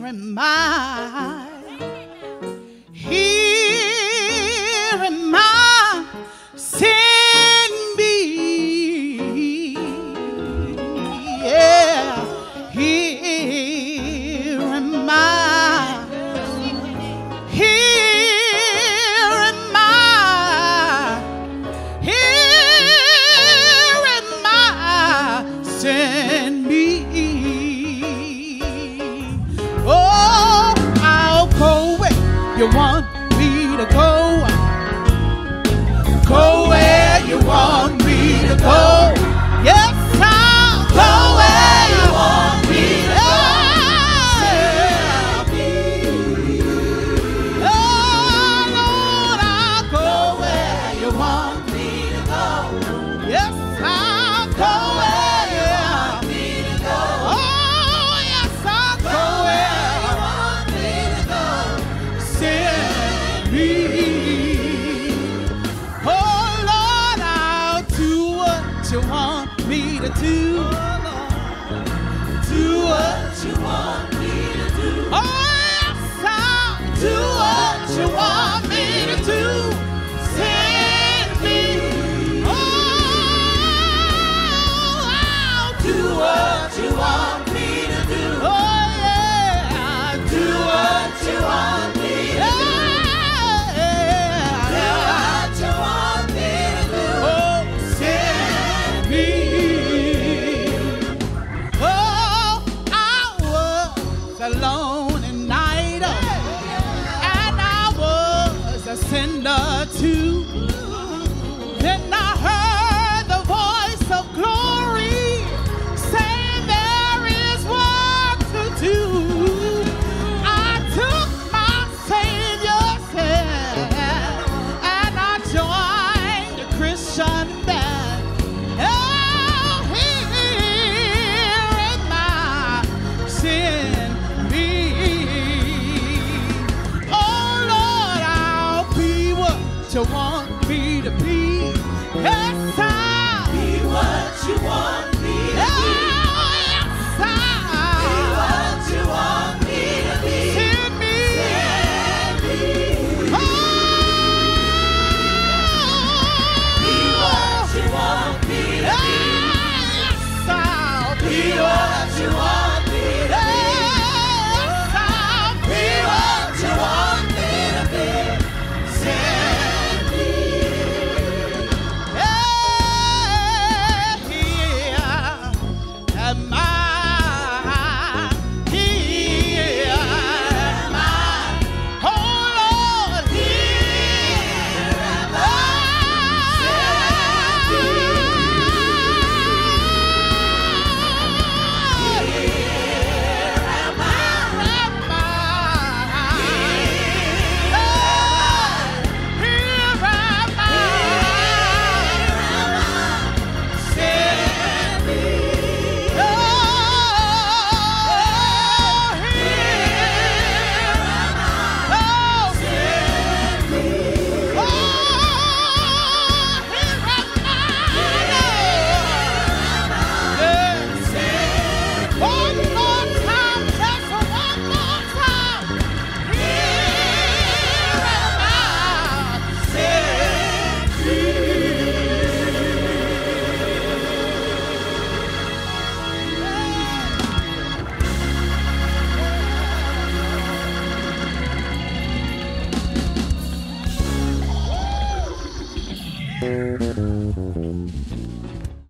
am I. Here am I. Send me. Yeah. Here am I. Here am I. Here am I. Send me. Oh, I'll go where you want me to go. Go where you want me to go. Yes, I'll go where you want me to go. Oh, Lord, I'll go where you want me to go. Yes, I'll go where you want me to go. Oh, yes, I'll go where you want me to go. Send me. Oh, Lord, I'll do what you want me to do. Do what you want me to do. Oh, yes, I'll do what you want me to do. Send me. Oh, I'll do what you want me to do. Oh, yeah, I'll do what you want me to do. Do what you want me to do. Oh, send me. Oh, I was alone at night, and I was a sinner too. Then I heard the voice of glory saying there is work to do. I took my Savior's hand and I joined the Christian band. Oh, here am I, send me. Oh, Lord, I'll be what you want